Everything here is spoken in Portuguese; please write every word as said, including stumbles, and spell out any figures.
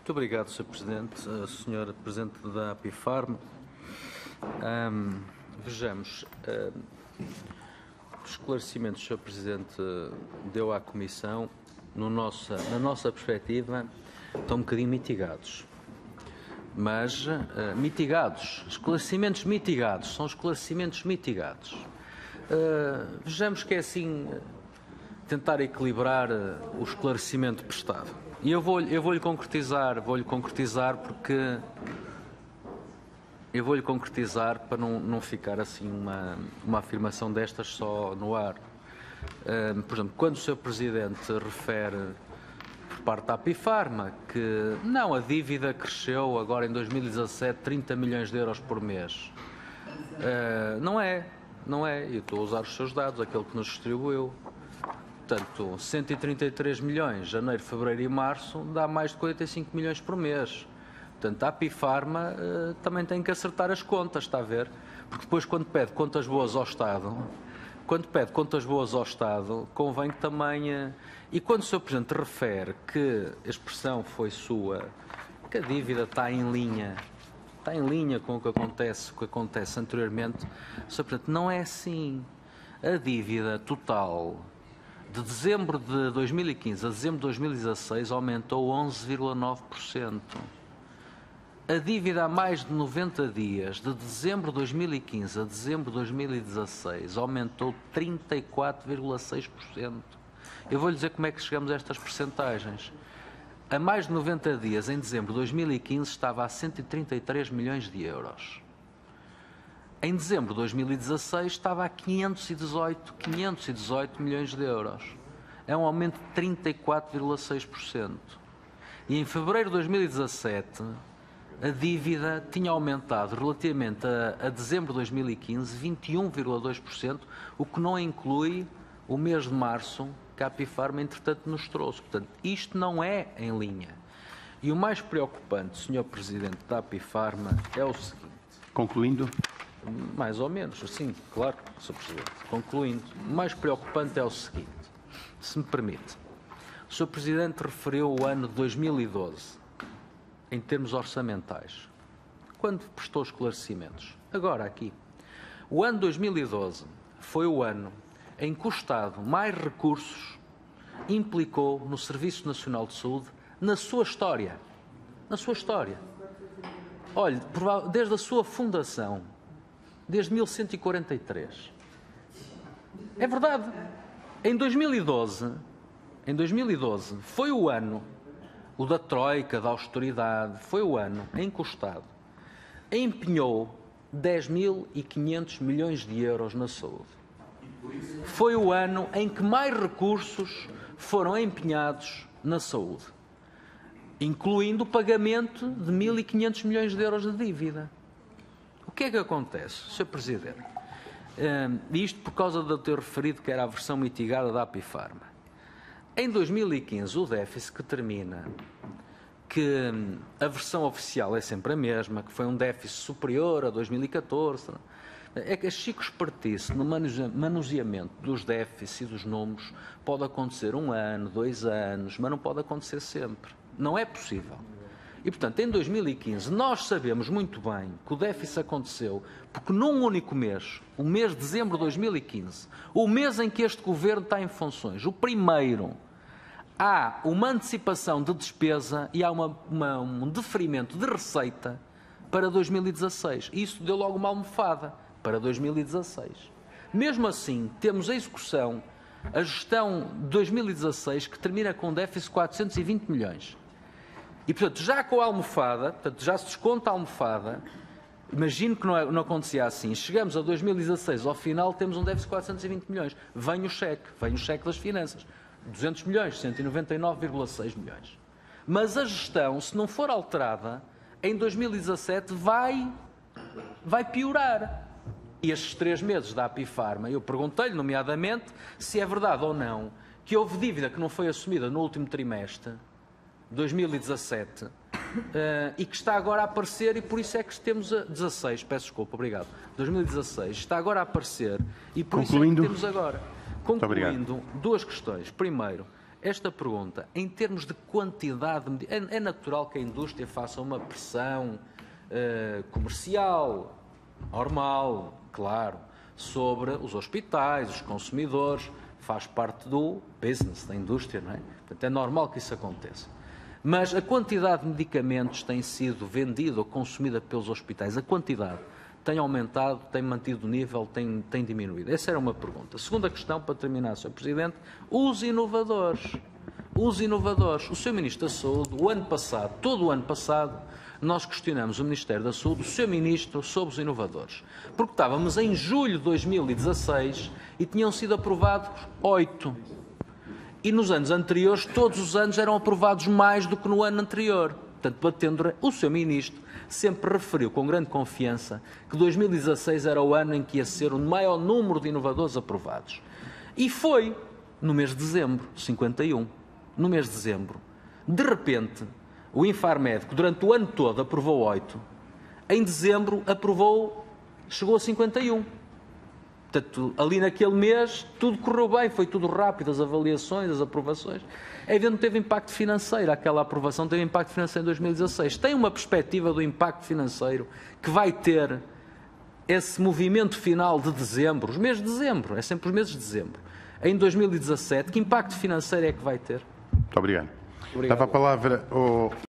Muito obrigado, senhor Presidente. senhor Presidente da Apifarm. Um, vejamos, um, os esclarecimentos que o senhor Presidente deu à Comissão, no nossa, na nossa perspectiva, estão um bocadinho mitigados. Mas, uh, mitigados, esclarecimentos mitigados, são esclarecimentos mitigados. Uh, vejamos que é assim, tentar equilibrar uh, o esclarecimento prestado. E eu vou, eu vou-lhe concretizar, vou-lhe concretizar porque eu vou-lhe concretizar para não, não ficar assim uma, uma afirmação destas só no ar. Uh, por exemplo, quando o senhor Presidente refere por parte da Apifarm que não, a dívida cresceu agora em dois mil e dezassete trinta milhões de euros por mês. Uh, não é, não é. Eu estou a usar os seus dados, aquele que nos distribuiu. Portanto, cento e trinta e três milhões, janeiro, fevereiro e março, dá mais de quarenta e cinco milhões por mês. Portanto, a Apifarm uh, também tem que acertar as contas, está a ver? Porque depois, quando pede contas boas ao Estado, quando pede contas boas ao Estado, convém que também... Uh, e quando o senhor Presidente refere que a expressão foi sua, que a dívida está em linha, está em linha com o que acontece, o que acontece anteriormente, o senhor Presidente, não é assim. A dívida total de dezembro de dois mil e quinze a dezembro de dois mil e dezasseis aumentou onze vírgula nove por cento. A dívida há mais de noventa dias, de dezembro de dois mil e quinze a dezembro de dois mil e dezasseis, aumentou trinta e quatro vírgula seis por cento. Eu vou-lhe dizer como é que chegamos a estas percentagens. A mais de noventa dias, em dezembro de dois mil e quinze, estava a cento e trinta e três milhões de euros. Em dezembro de dois mil e dezasseis estava a quinhentos e dezoito milhões de euros. É um aumento de trinta e quatro vírgula seis por cento. E em fevereiro de dois mil e dezassete, a dívida tinha aumentado relativamente a, a dezembro de dois mil e quinze vinte e um vírgula dois por cento, o que não inclui o mês de março que a Apifarm, entretanto, nos trouxe. Portanto, isto não é em linha. E o mais preocupante, senhor Presidente da Apifarm, é o seguinte. Concluindo. Mais ou menos, sim, claro, senhor Presidente. Concluindo, o mais preocupante é o seguinte, se me permite. O senhor Presidente referiu o ano de dois mil e doze, em termos orçamentais, quando prestou esclarecimentos. Agora, aqui, o ano de dois mil e doze foi o ano em que o Estado mais recursos implicou no Serviço Nacional de Saúde na sua história. Na sua história. Olhe, desde a sua fundação, desde mil cento e quarenta e três. É verdade. Em dois mil e doze, em dois mil e doze, foi o ano, o da troika, da austeridade, foi o ano em que o Estado empenhou dez mil e quinhentos milhões de euros na saúde. Foi o ano em que mais recursos foram empenhados na saúde, incluindo o pagamento de mil e quinhentos milhões de euros de dívida. O que é que acontece, senhor Presidente? Um, isto por causa de eu ter referido que era a versão mitigada da Apifarm. Em dois mil e quinze, o déficit que termina, que um, a versão oficial é sempre a mesma, que foi um déficit superior a dois mil e catorze, é que a chico espertice no manuseamento dos déficits e dos números pode acontecer um ano, dois anos, mas não pode acontecer sempre. Não é possível. E, portanto, em dois mil e quinze, nós sabemos muito bem que o déficit aconteceu porque num único mês, o mês de dezembro de dois mil e quinze, o mês em que este Governo está em funções, o primeiro, há uma antecipação de despesa e há uma, uma, um deferimento de receita para dois mil e dezasseis. Isso deu logo uma almofada para dois mil e dezasseis. Mesmo assim, temos a execução, a gestão de dois mil e dezasseis, que termina com um déficit de quatrocentos e vinte milhões. E, portanto, já com a almofada, portanto, já se desconta a almofada, imagino que não, é, não acontecia assim, chegamos a dois mil e dezasseis, ao final temos um déficit de quatrocentos e vinte milhões. Vem o cheque, vem o cheque das finanças, duzentos milhões, cento e noventa e nove vírgula seis milhões. Mas a gestão, se não for alterada, em dois mil e dezassete vai, vai piorar. E estes três meses da Apifarm, eu perguntei-lhe, nomeadamente, se é verdade ou não que houve dívida que não foi assumida no último trimestre, dois mil e dezassete, uh, e que está agora a aparecer, e por isso é que temos a dezasseis, peço desculpa, obrigado, dois mil e dezasseis, está agora a aparecer, e por Concluindo. isso é que temos agora. Concluindo, duas questões. Primeiro, esta pergunta, em termos de quantidade, de, é, é natural que a indústria faça uma pressão uh, comercial, normal, claro, sobre os hospitais, os consumidores, faz parte do business, da indústria, não é? Portanto, é normal que isso aconteça. Mas a quantidade de medicamentos tem sido vendida ou consumida pelos hospitais, a quantidade tem aumentado, tem mantido o nível, tem, tem diminuído? Essa era uma pergunta. Segunda questão, para terminar, senhor Presidente, os inovadores. Os inovadores. O senhor Ministro da Saúde, o ano passado, todo o ano passado, nós questionamos o Ministério da Saúde, o senhor Ministro, sobre os inovadores. Porque estávamos em julho de dois mil e dezasseis e tinham sido aprovados oito. E nos anos anteriores, todos os anos eram aprovados mais do que no ano anterior. Portanto, batendo, o senhor Ministro sempre referiu com grande confiança que dois mil e dezasseis era o ano em que ia ser o maior número de inovadores aprovados. E foi no mês de dezembro, cinquenta e um. No mês de dezembro. De repente, o Infarmed, que durante o ano todo aprovou oito, em dezembro aprovou, chegou a cinquenta e um. Portanto, ali naquele mês, tudo correu bem, foi tudo rápido, as avaliações, as aprovações. É evidente que teve impacto financeiro, aquela aprovação teve impacto financeiro em dois mil e dezasseis. Tem uma perspectiva do impacto financeiro que vai ter esse movimento final de dezembro, os meses de dezembro, é sempre os meses de dezembro. Em dois mil e dezassete, que impacto financeiro é que vai ter? Muito obrigado. Obrigado. Dava a palavra ao...